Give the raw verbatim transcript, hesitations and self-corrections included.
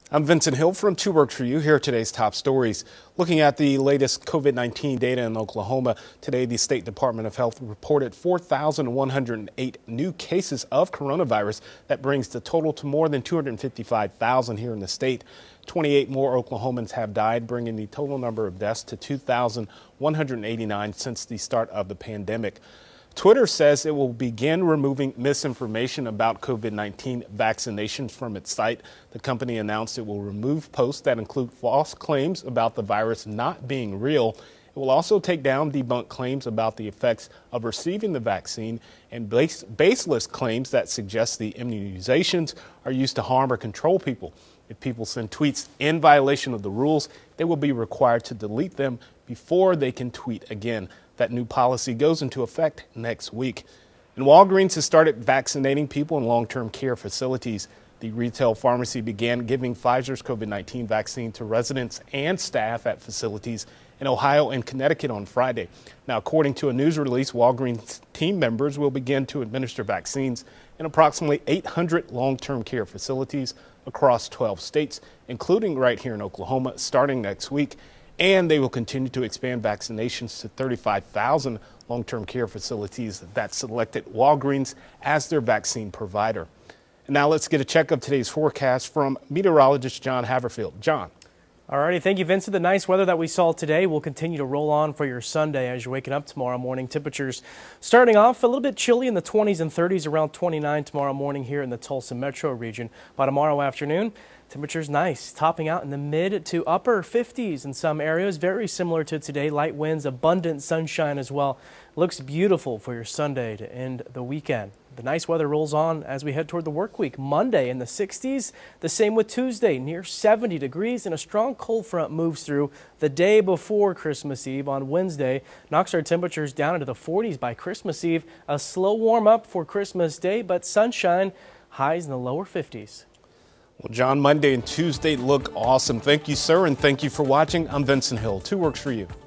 I'm Vincent Hill from Two Works for You. Here are today's top stories. Looking at the latest COVID nineteen data in Oklahoma, today the State Department of Health reported four thousand one hundred eight new cases of coronavirus. That brings the total to more than two hundred fifty-five thousand here in the state. twenty-eight more Oklahomans have died, bringing the total number of deaths to two thousand one hundred eighty-nine since the start of the pandemic. Twitter says it will begin removing misinformation about COVID nineteen vaccinations from its site. The company announced it will remove posts that include false claims about the virus not being real. It will also take down debunked claims about the effects of receiving the vaccine and base, baseless claims that suggest the immunizations are used to harm or control people. If people send tweets in violation of the rules, they will be required to delete them before they can tweet again. That new policy goes into effect next week. And Walgreens has started vaccinating people in long-term care facilities. The retail pharmacy began giving Pfizer's COVID nineteen vaccine to residents and staff at facilities in Ohio and Connecticut on Friday. Now, according to a news release, Walgreens team members will begin to administer vaccines in approximately eight hundred long-term care facilities across twelve states, including right here in Oklahoma, starting next week. And they will continue to expand vaccinations to thirty-five thousand long-term care facilities that selected Walgreens as their vaccine provider. And now let's get a check of today's forecast from meteorologist John Haverfield. John. Alrighty, thank you, Vincent. The nice weather that we saw today will continue to roll on for your Sunday as you're waking up tomorrow morning. Temperatures starting off a little bit chilly in the twenties and thirties, around twenty-nine tomorrow morning here in the Tulsa metro region. By tomorrow afternoon, temperatures nice, topping out in the mid to upper fifties in some areas, very similar to today. Light winds, abundant sunshine as well. Looks beautiful for your Sunday to end the weekend. The nice weather rolls on as we head toward the work week. Monday in the sixties, the same with Tuesday, near seventy degrees, and a strong cold front moves through the day before Christmas Eve on Wednesday. Knocks our temperatures down into the forties by Christmas Eve. A slow warm up for Christmas Day, but sunshine, highs in the lower fifties. Well, John, Monday and Tuesday look awesome. Thank you, sir, and thank you for watching. I'm Vincent Hill. Two Works for You.